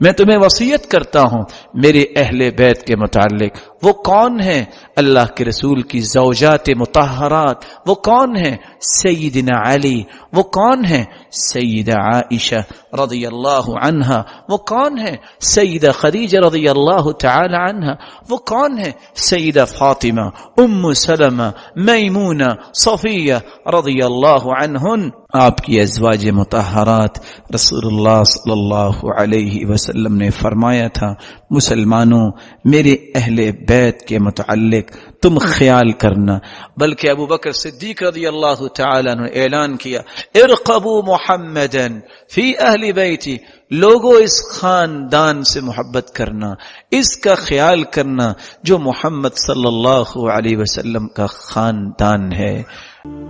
میں تمہیں وصیت کرتا ہوں میرے اہل بیت کے متعلق۔ وہ کون ہیں؟ اللہ کے رسول کی زوجات مطہرات۔ وہ کون ہیں؟ سیدنا علی۔ وہ کون ہیں؟ سیدہ عائشہ رضی اللہ عنہا۔ وہ کون ہیں؟ سیدہ خدیجہ رضی اللہ تعالی عنہا۔ وہ کون ہیں؟ سیدہ فاطمہ، ام سلمہ، میمونہ، صفیہ رضی اللہ عنہن۔ آپ کی ازواج مطہرات۔ رسول اللہ صلی اللہ علیہ وسلم نے فرمایا تھا، مسلمانوں میرے اہل بیت کے متعلق تم خیال کرنا۔ بلکہ ابو بکر صدیق رضی اللہ تعالی عنہ نے اعلان کیا، ارقبوا محمدا فی اہل بیتی، لوگوں اس خاندان سے محبت کرنا، اس کا خیال کرنا جو محمد صلی اللہ علیہ وسلم کا خاندان ہے۔